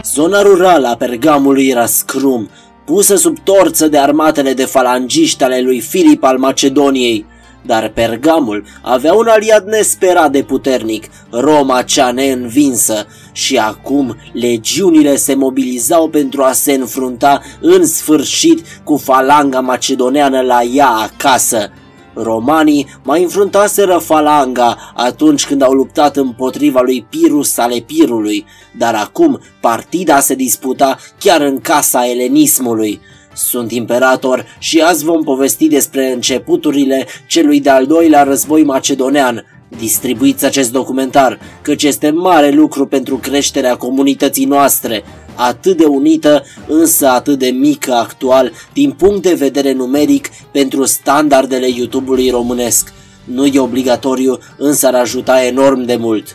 Zona rurală a Pergamului era scrum, pusă sub torță de armatele de falangiști ale lui Filip al Macedoniei, dar Pergamul avea un aliat nesperat de puternic, Roma cea neînvinsă, și acum legiunile se mobilizau pentru a se înfrunta în sfârșit cu falanga macedoneană la ea acasă. Romanii mai înfruntaseră falanga atunci când au luptat împotriva lui Pirus al Epirului, dar acum partida se disputa chiar în casa elenismului. Sunt imperator și azi vom povesti despre începuturile celui de-al doilea război macedonean. Distribuiți acest documentar, căci este mare lucru pentru creșterea comunității noastre, atât de unită, însă atât de mică actual, din punct de vedere numeric, pentru standardele YouTube-ului românesc. Nu e obligatoriu, însă ar ajuta enorm de mult.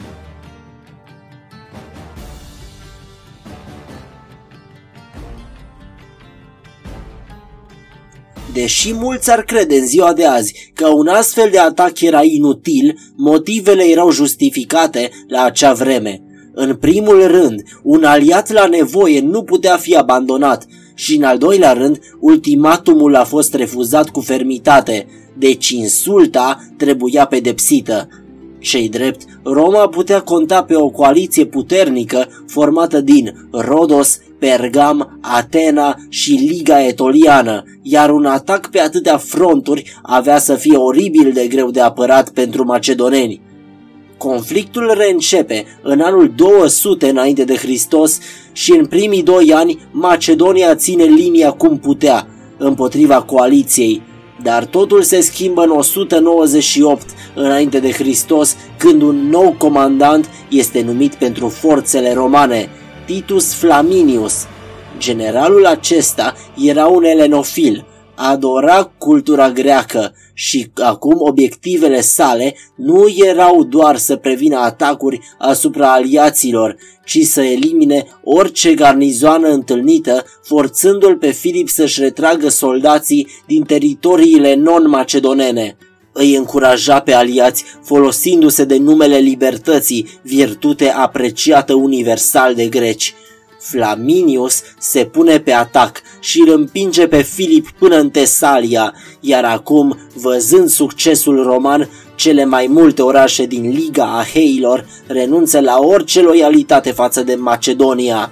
Deși mulți ar crede în ziua de azi că un astfel de atac era inutil, motivele erau justificate la acea vreme. În primul rând, un aliat la nevoie nu putea fi abandonat și în al doilea rând, ultimatumul a fost refuzat cu fermitate, deci insulta trebuia pedepsită. Ce-i drept, Roma putea conta pe o coaliție puternică formată din Rodos, Pergam, Atena și Liga Etoliană, iar un atac pe atâtea fronturi avea să fie oribil de greu de apărat pentru macedoneni. Conflictul reîncepe în anul 200 înainte de Hristos și în primii 2 ani Macedonia ține linia cum putea împotriva coaliției, dar totul se schimbă în 198 înainte de Hristos, când un nou comandant este numit pentru forțele romane, Titus Flaminius. Generalul acesta era un elenofil, adora cultura greacă și acum obiectivele sale nu erau doar să prevină atacuri asupra aliaților, ci să elimine orice garnizoană întâlnită, forțându-l pe Filip să-și retragă soldații din teritoriile non-macedonene. Îi încuraja pe aliați folosindu-se de numele libertății, virtute apreciată universal de greci. Flaminius se pune pe atac și îl împinge pe Filip până în Tesalia, iar acum, văzând succesul roman, cele mai multe orașe din Liga Aheilor renunță la orice loialitate față de Macedonia.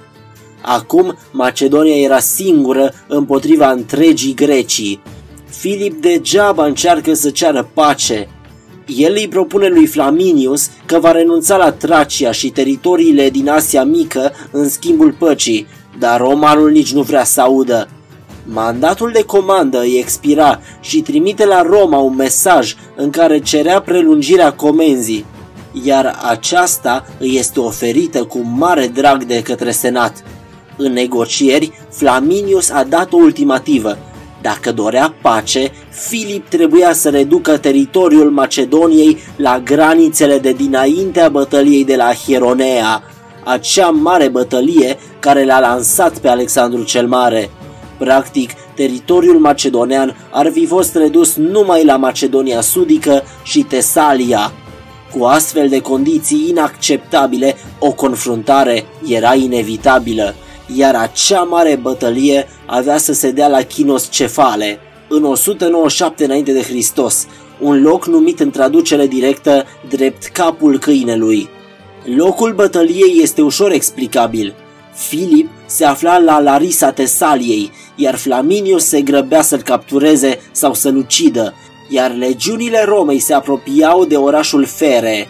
Acum Macedonia era singură împotriva întregii Grecii. Filip degeaba încearcă să ceară pace. El îi propune lui Flaminius că va renunța la Tracia și teritoriile din Asia Mică în schimbul păcii, dar romanul nici nu vrea să audă. Mandatul de comandă îi expira și trimite la Roma un mesaj în care cerea prelungirea comenzii, iar aceasta îi este oferită cu mare drag de către senat. În negocieri, Flaminius a dat o ultimativă. Dacă dorea pace, Filip trebuia să reducă teritoriul Macedoniei la granițele de dinaintea bătăliei de la Hieronea, acea mare bătălie care l-a lansat pe Alexandru cel Mare. Practic, teritoriul macedonean ar fi fost redus numai la Macedonia Sudică și Tesalia. Cu astfel de condiții inacceptabile, o confruntare era inevitabilă, iar acea mare bătălie avea să se dea la Chinos Cefale, în 197 înainte de Hristos, un loc numit în traducere directă drept capul câinelui. Locul bătăliei este ușor explicabil. Filip se afla la Larisa Tesaliei, iar Flaminius se grăbea să-l captureze sau să-l ucidă, iar legiunile Romei se apropiau de orașul Fere.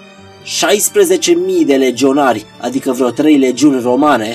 16.000 de legionari, adică vreo 3 legiuni romane,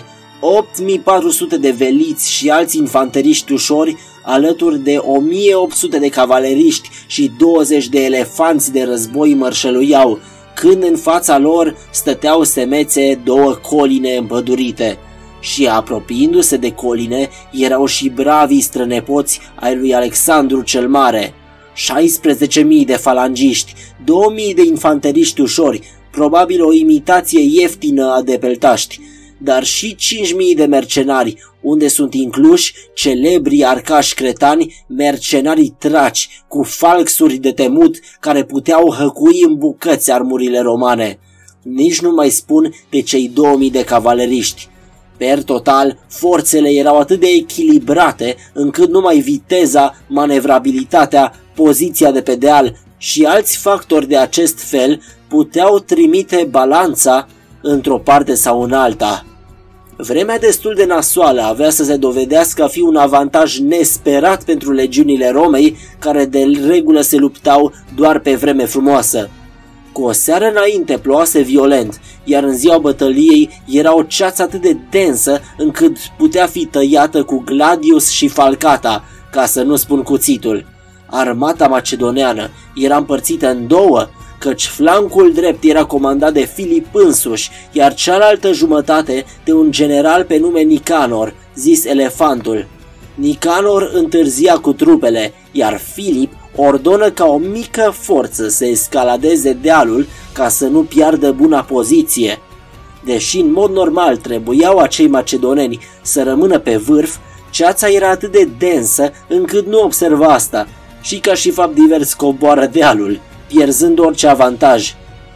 8.400 de veliți și alți infanteriști ușori, alături de 1.800 de cavaleriști și 20 de elefanți de război mărșăluiau, când în fața lor stăteau semețe 2 coline împădurite. Și apropiindu-se de coline erau și bravii strănepoți ai lui Alexandru cel Mare. 16.000 de falangiști, 2.000 de infanteriști ușori, probabil o imitație ieftină a de peltaști, dar și 5.000 de mercenari, unde sunt incluși celebrii arcași cretani, mercenarii traci, cu falxuri de temut care puteau hăcui în bucăți armurile romane. Nici nu mai spun de cei 2.000 de cavaleriști. Per total, forțele erau atât de echilibrate încât numai viteza, manevrabilitatea, poziția de pe deal și alți factori de acest fel puteau trimite balanța într-o parte sau în alta. Vremea destul de nasoală avea să se dovedească a fi un avantaj nesperat pentru legiunile Romei, care de regulă se luptau doar pe vreme frumoasă. Cu o seară înainte ploase violent, iar în ziua bătăliei era o ceață atât de densă încât putea fi tăiată cu gladius și falcata, ca să nu spun cuțitul. Armata macedoneană era împărțită în două, căci flancul drept era comandat de Filip însuși, iar cealaltă jumătate de un general pe nume Nicanor, zis Elefantul. Nicanor întârzia cu trupele, iar Filip ordonă ca o mică forță să escaladeze dealul ca să nu piardă buna poziție. Deși în mod normal trebuiau acei macedoneni să rămână pe vârf, ceața era atât de densă încât nu observa asta și ca și fapt divers coboară dealul, pierzând orice avantaj.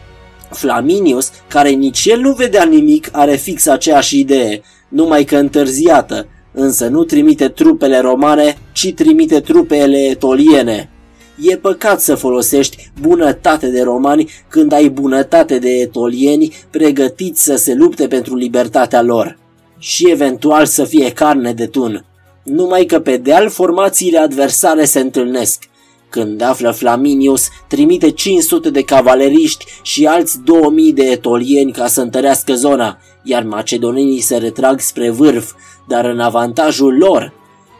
Flaminius, care nici el nu vedea nimic, are fix aceeași idee, numai că întârziată, însă nu trimite trupele romane, ci trimite trupele etoliene. E păcat să folosești bunătate de romani când ai bunătate de etolieni pregătiți să se lupte pentru libertatea lor și eventual să fie carne de tun. Numai că pe deal formațiile adversare se întâlnesc. Când află Flaminius, trimite 500 de cavaleriști și alți 2000 de etolieni ca să întărească zona, iar macedonenii se retrag spre vârf, dar în avantajul lor.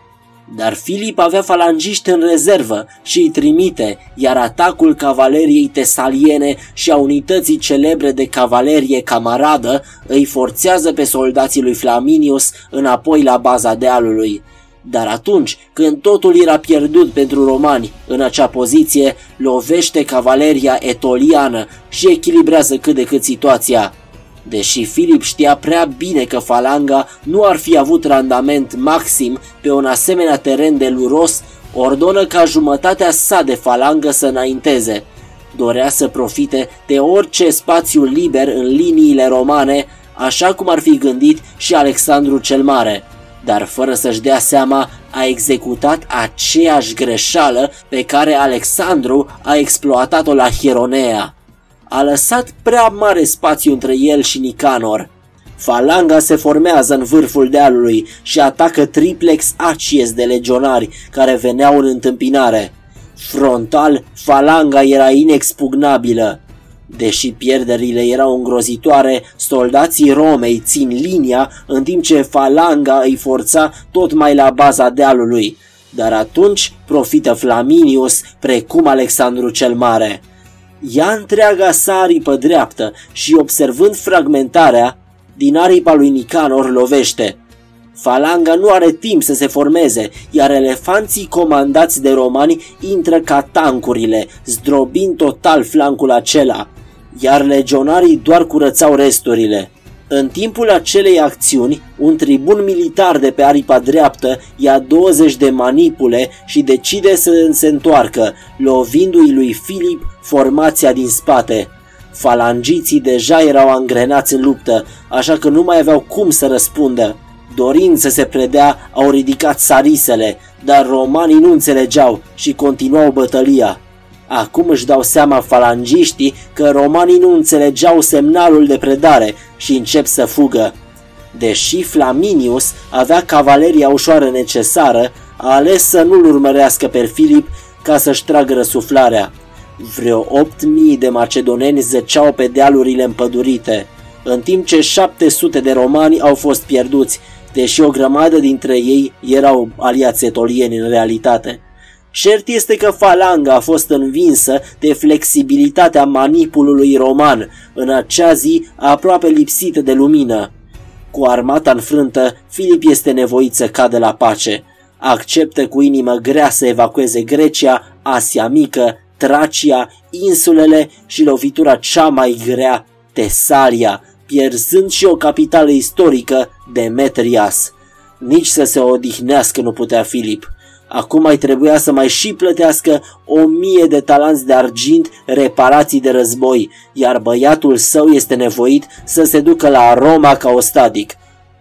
Dar Filip avea falangiști în rezervă și îi trimite, iar atacul cavaleriei tesaliene și a unității celebre de cavalerie camaradă îi forțează pe soldații lui Flaminius înapoi la baza dealului. Dar atunci, când totul era pierdut pentru romani în acea poziție, lovește cavaleria etoliană și echilibrează cât de cât situația. Deși Filip știa prea bine că falanga nu ar fi avut randament maxim pe un asemenea teren de luros, ordonă ca jumătatea sa de falangă să înainteze. Dorea să profite de orice spațiu liber în liniile romane, așa cum ar fi gândit și Alexandru cel Mare, dar fără să-și dea seama a executat aceeași greșeală pe care Alexandru a exploatat-o la Hieronea. A lăsat prea mare spațiu între el și Nicanor. Falanga se formează în vârful dealului și atacă triplex acies de legionari care veneau în întâmpinare. Frontal, falanga era inexpugnabilă. Deși pierderile erau îngrozitoare, soldații Romei țin linia în timp ce falanga îi forța tot mai la baza dealului. Dar atunci profită Flaminius, precum Alexandru cel Mare. Ia întreaga sa aripă dreaptă și, observând fragmentarea, din aripa lui Nicanor lovește. Falanga nu are timp să se formeze, iar elefanții comandați de romani intră ca tancurile, zdrobind total flancul acela, iar legionarii doar curățau resturile. În timpul acelei acțiuni, un tribun militar de pe aripa dreaptă ia 20 de manipule și decide să se întoarcă, lovindu-i lui Filip formația din spate. Falangiții deja erau angrenați în luptă, așa că nu mai aveau cum să răspundă. Dorind să se predea, au ridicat sarisele, dar romanii nu înțelegeau și continuau bătălia. Acum își dau seama falangiștii că romanii nu înțelegeau semnalul de predare și încep să fugă. Deși Flaminius avea cavaleria ușoară necesară, a ales să nu-l urmărească pe Filip ca să-și tragă răsuflarea. Vreo 8000 de macedoneni zăceau pe dealurile împădurite, în timp ce 700 de romani au fost pierduți, deși o grămadă dintre ei erau aliați etolieni în realitate. Cert este că falanga a fost învinsă de flexibilitatea manipulului roman în acea zi aproape lipsită de lumină. Cu armata înfrântă, Filip este nevoit să cadă la pace. Acceptă cu inimă grea să evacueze Grecia, Asia Mică, Tracia, insulele și lovitura cea mai grea, Tesalia, pierzând și o capitală istorică, Demetrias. Nici să se odihnească nu putea Filip. Acum mai trebuia să mai și plătească 1000 de talanți de argint reparații de război, iar băiatul său este nevoit să se ducă la Roma ca ostadic.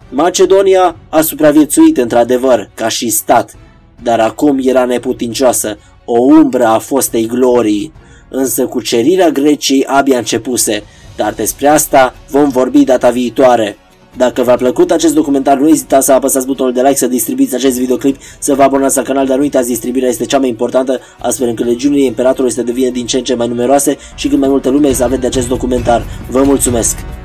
Macedonia a supraviețuit într-adevăr ca și stat, dar acum era neputincioasă, o umbră a fostei glorii. Însă cucerirea Greciei abia începuse, dar despre asta vom vorbi data viitoare. Dacă v-a plăcut acest documentar, nu ezitați să apăsați butonul de like, să distribuiți acest videoclip, să vă abonați la canal, dar nu uitați, distribuirea este cea mai importantă, astfel încât legiunile Imperatorului să devină din ce în ce mai numeroase și cât mai multă lume să vede acest documentar. Vă mulțumesc!